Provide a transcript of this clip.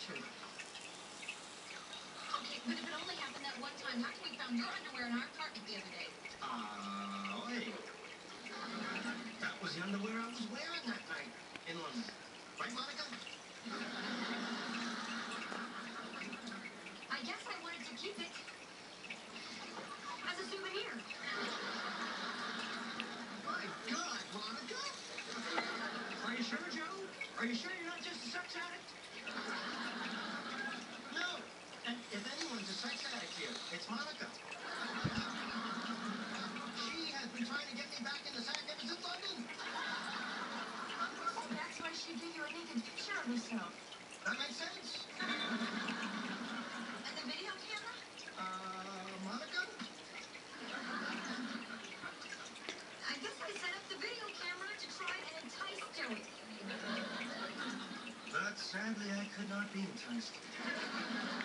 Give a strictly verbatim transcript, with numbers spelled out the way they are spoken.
to. Okay, but if it only happened that one time, how come we found your underwear in our apartment the other day? Ah, uh, wait. That was the underwear I was wearing that night in London. Right, Monica? I guess I wanted to keep it as a souvenir. My God, Monica! Are you sure, Joe? Are you sure you're not just a sex addict? No. And if anyone's a sex addict here, it's Monica. She has been trying to get me back in the sack ever since London. Oh, that's why she gave you a naked picture of herself. That makes sense. And the video camera? Uh, Monica? I guess I set up the video camera to try and entice Joey. But sadly, I could not be enticed.